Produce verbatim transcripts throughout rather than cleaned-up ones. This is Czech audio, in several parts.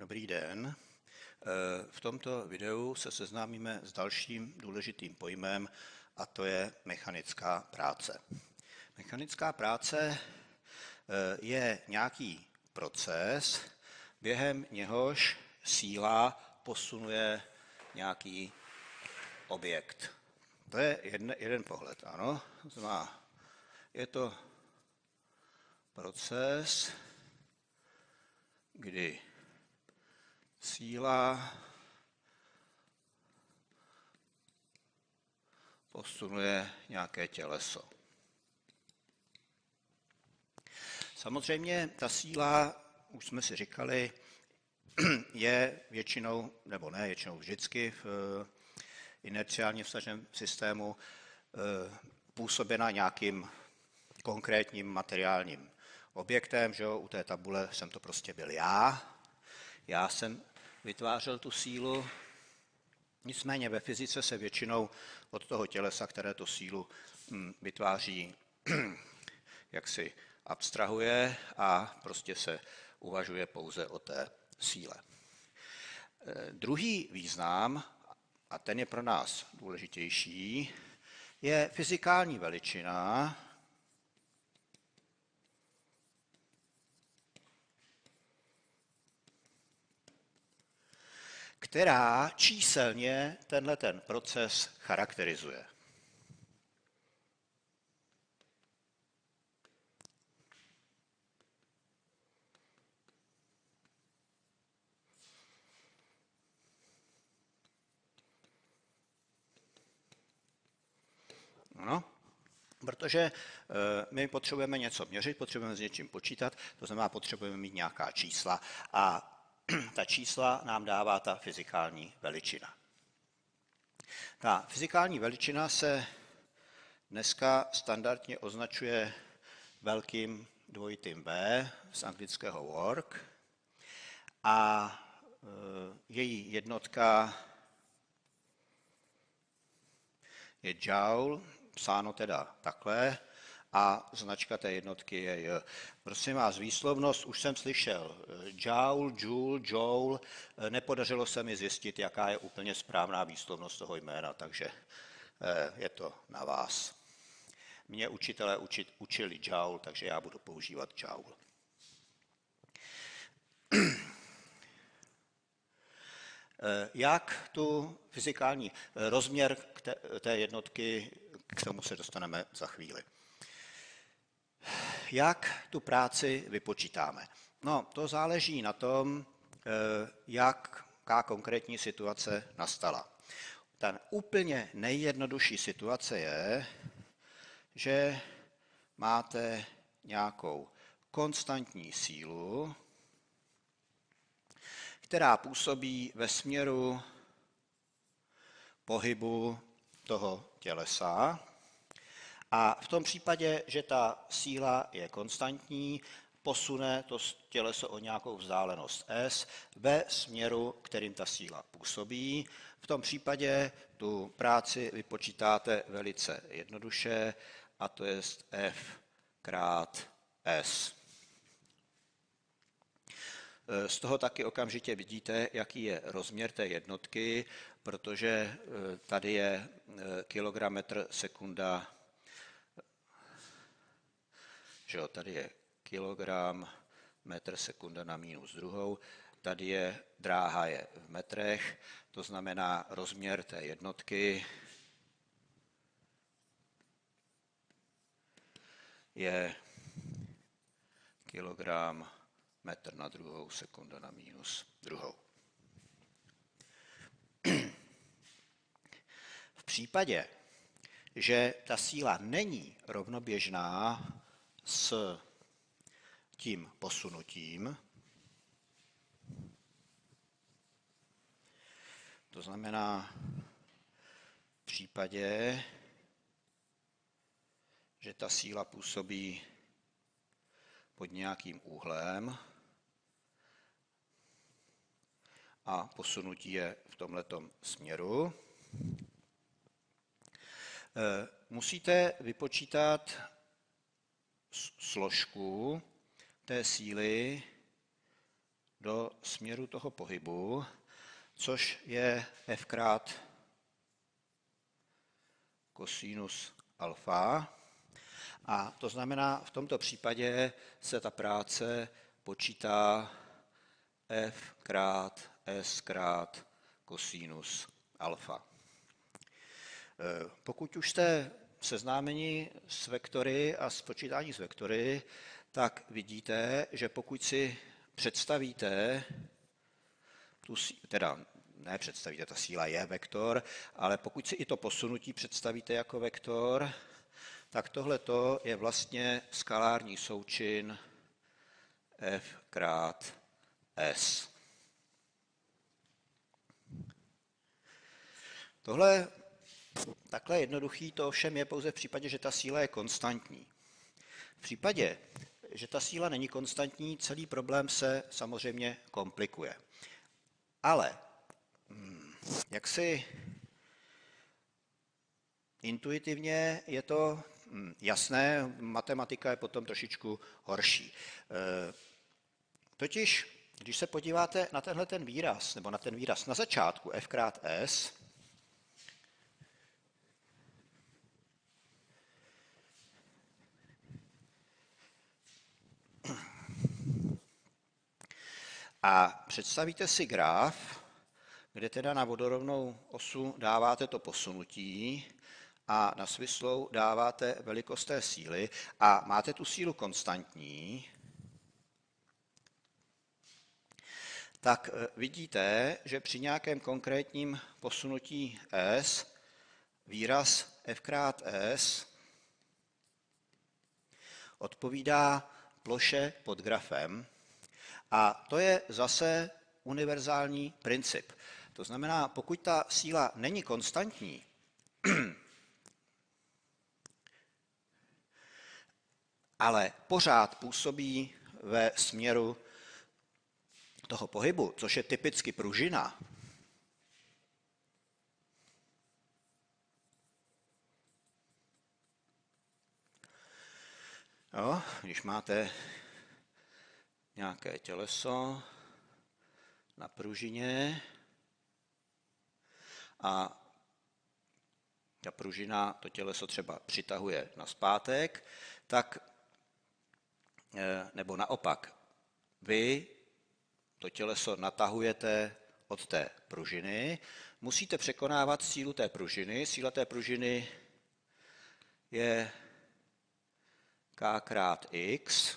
Dobrý den. V tomto videu se seznámíme s dalším důležitým pojmem, a to je mechanická práce. Mechanická práce je nějaký proces, během něhož síla posunuje nějaký objekt. To je jeden, jeden pohled, ano. Znamená, je to proces, kdy síla posunuje nějaké těleso. Samozřejmě ta síla, už jsme si říkali, je většinou, nebo ne většinou vždycky v inerciálně vstaženém systému působena nějakým konkrétním materiálním objektem. Že jo? U té tabule jsem to prostě byl já. Já jsem vytvářel tu sílu, nicméně ve fyzice se většinou od toho tělesa, které tu sílu vytváří, jak si abstrahuje a prostě se uvažuje pouze o té síle. Druhý význam, a ten je pro nás důležitější, je fyzikální veličina, která číselně tenhle ten proces charakterizuje. No, protože my potřebujeme něco měřit, potřebujeme s něčím počítat, to znamená, potřebujeme mít nějaká čísla a ta čísla nám dává ta fyzikální veličina. Ta fyzikální veličina se dneska standardně označuje velkým dvojitým B z anglického work a její jednotka je joule, psáno teda takhle, a značka té jednotky je J. Prosím vás, výslovnost, už jsem slyšel joule, joule, joule, nepodařilo se mi zjistit, jaká je úplně správná výslovnost toho jména, takže je to na vás. Mě učitelé učit, učili joule, takže já budu používat joule. Jak tu fyzikální rozměr té jednotky, k tomu se dostaneme za chvíli. Jak tu práci vypočítáme? No, to záleží na tom, jaká konkrétní situace nastala. Ta úplně nejjednodušší situace je, že máte nějakou konstantní sílu, která působí ve směru pohybu toho tělesa. A v tom případě, že ta síla je konstantní, posune to těleso o nějakou vzdálenost s ve směru, kterým ta síla působí. V tom případě tu práci vypočítáte velice jednoduše, a to je F krát S. Z toho taky okamžitě vidíte, jaký je rozměr té jednotky, protože tady je kilogram metr sekunda, že jo, tady je kilogram metr sekunda na minus druhou, tady je dráha je v metrech, to znamená rozměr té jednotky je kilogram metr na druhou, sekunda na minus druhou. V případě, že ta síla není rovnoběžná s tím posunutím, to znamená v případě, že ta síla působí pod nějakým úhlem a posunutí je v tomhletom směru, musíte vypočítat složku té síly do směru toho pohybu, což je f krát kosinus alfa. A to znamená, v tomto případě se ta práce počítá f krát s krát kosinus alfa. Pokud už jste seznámeni s vektory a s počítání s vektory, tak vidíte, že pokud si představíte, tu, teda ne představíte, ta síla je vektor, ale pokud si i to posunutí představíte jako vektor, tak tohleto je vlastně skalární součin f krát s. Tohle takhle jednoduchý to ovšem je pouze v případě, že ta síla je konstantní. V případě, že ta síla není konstantní, celý problém se samozřejmě komplikuje. Ale jak si intuitivně je to jasné, matematika je potom trošičku horší. Totiž, když se podíváte na tenhle ten výraz, nebo na ten výraz na začátku f krát s, a představíte si graf, kde teda na vodorovnou osu dáváte to posunutí a na svislou dáváte velikost té síly a máte tu sílu konstantní, tak vidíte, že při nějakém konkrétním posunutí s výraz f krát s odpovídá ploše pod grafem. A to je zase univerzální princip. To znamená, pokud ta síla není konstantní, ale pořád působí ve směru toho pohybu, což je typicky pružina, jo, když máte nějaké těleso na pružině a ta pružina to těleso třeba přitahuje nazpátek, tak, nebo naopak, vy to těleso natahujete od té pružiny, musíte překonávat sílu té pružiny. Síla té pružiny je k krát x.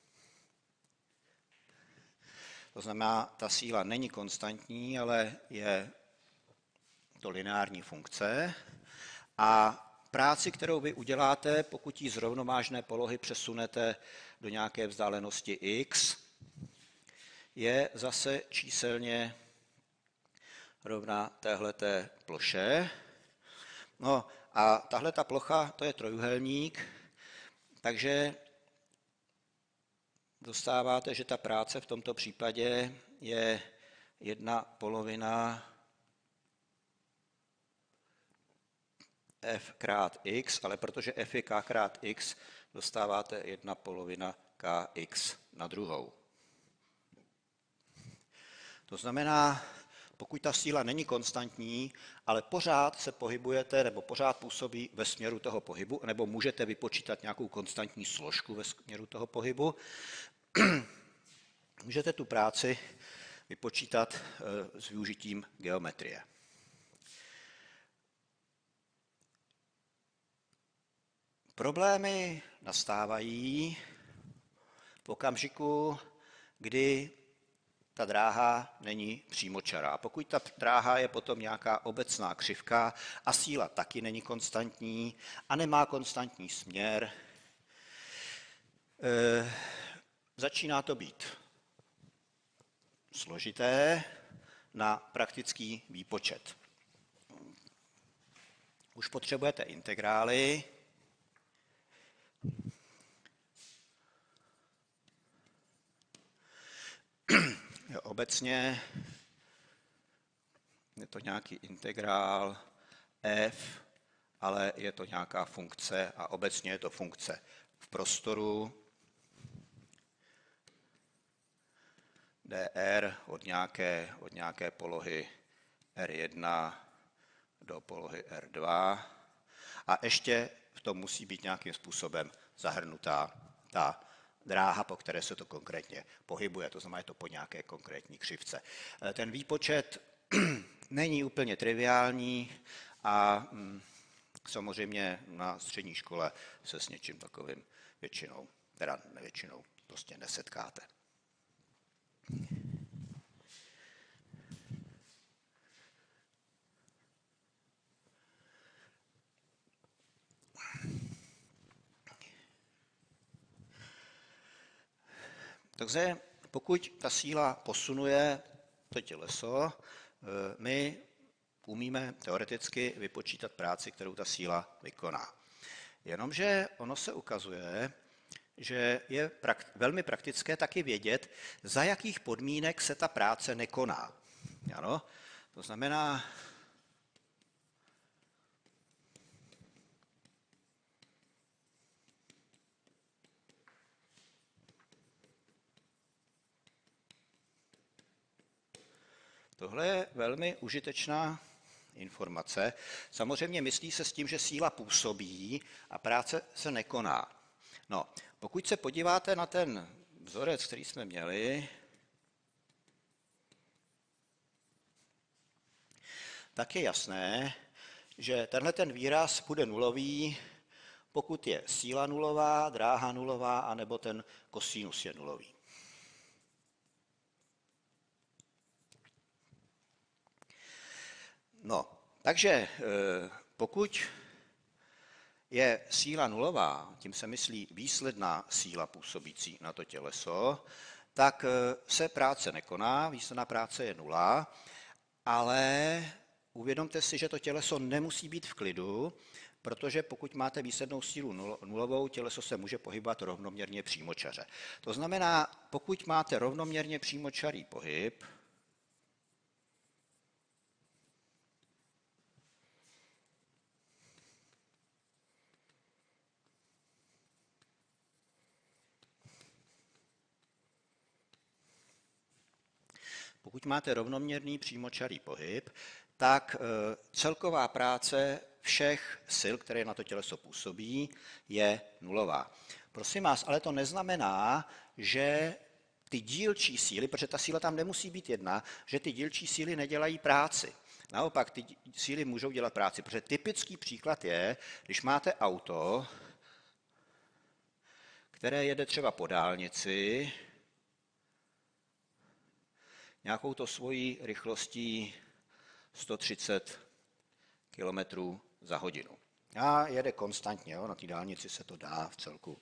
To znamená, ta síla není konstantní, ale je to lineární funkce. A práci, kterou vy uděláte, pokud ji z rovnovážné polohy přesunete do nějaké vzdálenosti x, je zase číselně rovna téhleté ploše. No a tahle ta plocha, to je trojúhelník, takže dostáváte, že ta práce v tomto případě je jedna polovina f krát x, ale protože f je k krát x, dostáváte jedna polovina kx na druhou. To znamená, pokud ta síla není konstantní, ale pořád se pohybujete nebo pořád působí ve směru toho pohybu, nebo můžete vypočítat nějakou konstantní složku ve směru toho pohybu, můžete tu práci vypočítat s využitím geometrie. Problémy nastávají v okamžiku, kdy ta dráha není přímočará. Pokud ta dráha je potom nějaká obecná křivka a síla taky není konstantní a nemá konstantní směr, e, začíná to být složité na praktický výpočet. Už potřebujete integrály. Obecně je to nějaký integrál f, ale je to nějaká funkce a obecně je to funkce v prostoru dr od nějaké, od nějaké polohy R jedna do polohy R dva a ještě v tom musí být nějakým způsobem zahrnutá ta dráha, po které se to konkrétně pohybuje, to znamená, je to po nějaké konkrétní křivce. Ten výpočet není úplně triviální a samozřejmě na střední škole se s něčím takovým většinou, teda nevětšinou, prostě nesetkáte. Takže pokud ta síla posunuje to těleso, my umíme teoreticky vypočítat práci, kterou ta síla vykoná. Jenomže ono se ukazuje, že je prak- velmi praktické taky vědět, za jakých podmínek se ta práce nekoná. Ano? To znamená, tohle je velmi užitečná informace. Samozřejmě myslí se s tím, že síla působí a práce se nekoná. No, pokud se podíváte na ten vzorec, který jsme měli, tak je jasné, že tenhle ten výraz bude nulový, pokud je síla nulová, dráha nulová, anebo ten kosinus je nulový. No, takže pokud je síla nulová, tím se myslí výsledná síla působící na to těleso, tak se práce nekoná, výsledná práce je nula, ale uvědomte si, že to těleso nemusí být v klidu, protože pokud máte výslednou sílu nulovou, těleso se může pohybovat rovnoměrně přímočaře. To znamená, pokud máte rovnoměrně přímočarý pohyb, Pokud máte rovnoměrný přímočarý pohyb, tak celková práce všech sil, které na to těleso působí, je nulová. Prosím vás, ale to neznamená, že ty dílčí síly, protože ta síla tam nemusí být jedna, že ty dílčí síly nedělají práci. Naopak, ty síly můžou dělat práci, protože typický příklad je, když máte auto, které jede třeba po dálnici, nějakou to svojí rychlostí sto třicet kilometrů za hodinu. A jede konstantně, jo, na té dálnici se to dá v celku.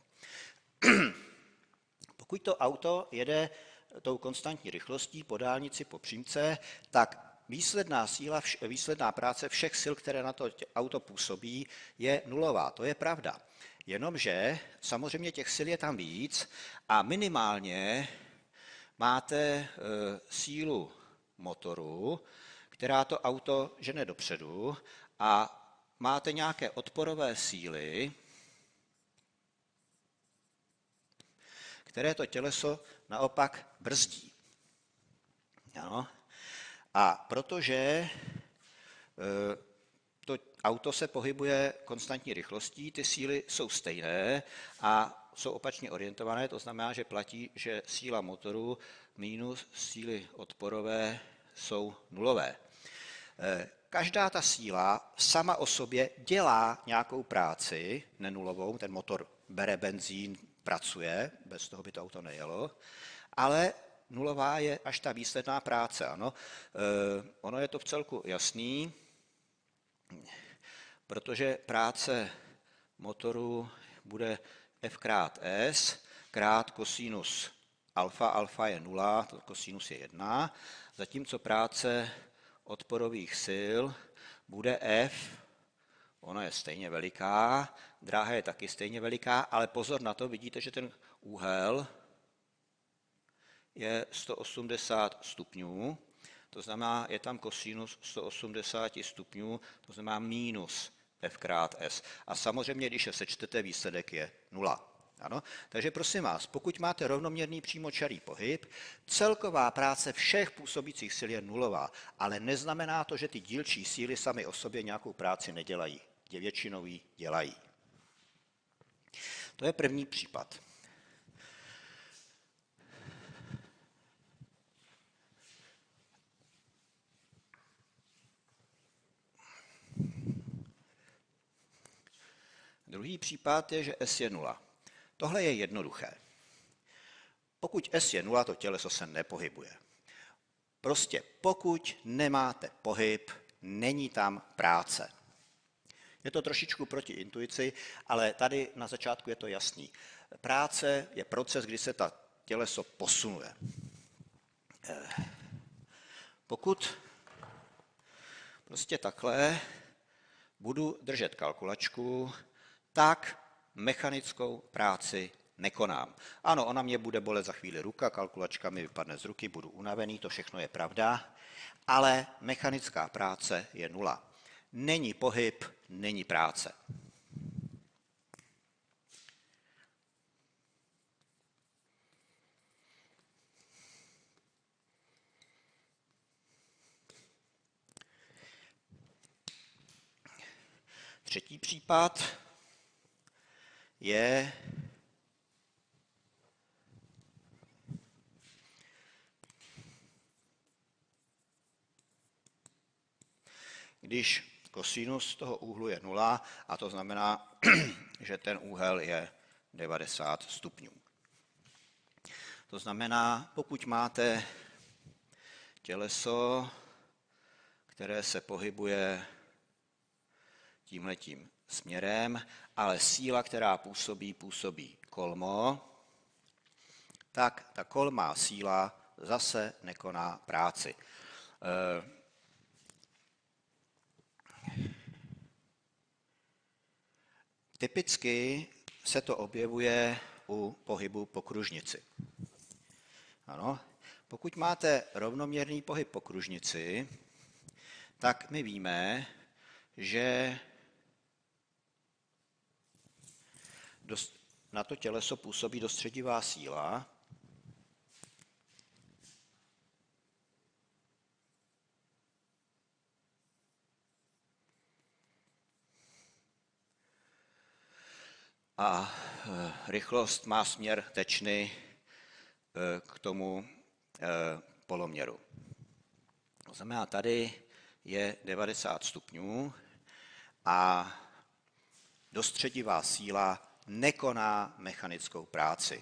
Pokud to auto jede tou konstantní rychlostí po dálnici, po přímce, tak výsledná síla, výsledná práce všech sil, které na to auto působí, je nulová. To je pravda. Jenomže samozřejmě těch sil je tam víc a minimálně máte e, sílu motoru, která to auto žene dopředu a máte nějaké odporové síly, které to těleso naopak brzdí. Ano. A protože e, to auto se pohybuje konstantní rychlostí, ty síly jsou stejné a jsou opačně orientované, to znamená, že platí, že síla motoru minus síly odporové jsou nulové. Každá ta síla sama o sobě dělá nějakou práci, nenulovou, ten motor bere benzín, pracuje, bez toho by to auto nejelo, ale nulová je až ta výsledná práce. Ano. Ono je to v celku jasný, protože práce motoru bude F krát S, krát kosinus alfa, alfa je nula, kosinus je jedna, zatímco práce odporových sil bude F, ona je stejně veliká, dráha je taky stejně veliká, ale pozor na to, vidíte, že ten úhel je sto osmdesát stupňů, to znamená, je tam kosinus sto osmdesát stupňů, to znamená minus F krát S. A samozřejmě, když je sečtete, výsledek je nula. Ano? Takže prosím vás, pokud máte rovnoměrný přímočarý pohyb, celková práce všech působících sil je nulová, ale neznamená to, že ty dílčí síly sami o sobě nějakou práci nedělají. Většinou ji dělají. To je první případ. Druhý případ je, že S je nula. Tohle je jednoduché. Pokud S je nula, to těleso se nepohybuje. Prostě pokud nemáte pohyb, není tam práce. Je to trošičku proti intuici, ale tady na začátku je to jasný. Práce je proces, kdy se ta těleso posunuje. Pokud prostě takhle budu držet kalkulačku, tak mechanickou práci nekonám. Ano, ona mě bude bolet za chvíli ruka, kalkulačka mi vypadne z ruky, budu unavený, to všechno je pravda, ale mechanická práce je nula. Není pohyb, není práce. Třetí případ je když kosinus toho úhlu je nula, a to znamená, že ten úhel je devadesát stupňů. To znamená, pokud máte těleso, které se pohybuje tímhletím směrem, ale síla, která působí, působí kolmo, tak ta kolmá síla zase nekoná práci. Typicky se to objevuje u pohybu po kružnici. Ano, pokud máte rovnoměrný pohyb po kružnici, tak my víme, že na to těleso působí dostředivá síla, a rychlost má směr tečny k tomu poloměru. To znamená, tady je devadesát stupňů a dostředivá síla nekoná mechanickou práci.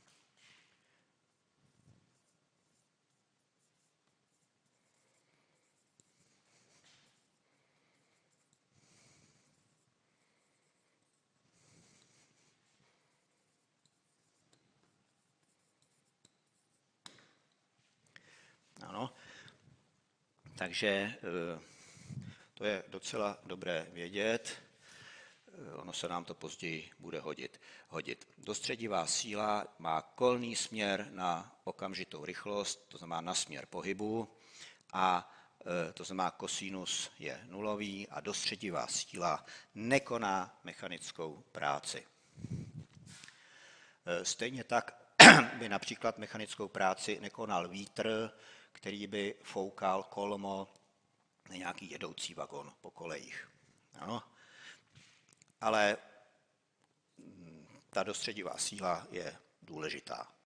Ano, takže to je docela dobré vědět. Ono se nám to později bude hodit. hodit. Dostředivá síla má kolný směr na okamžitou rychlost, to znamená na směr pohybu, a to znamená kosinus je nulový a dostředivá síla nekoná mechanickou práci. Stejně tak by například mechanickou práci nekonal vítr, který by foukal kolmo na nějaký jedoucí vagon po kolejích. Ano. Ale ta dostředivá síla je důležitá.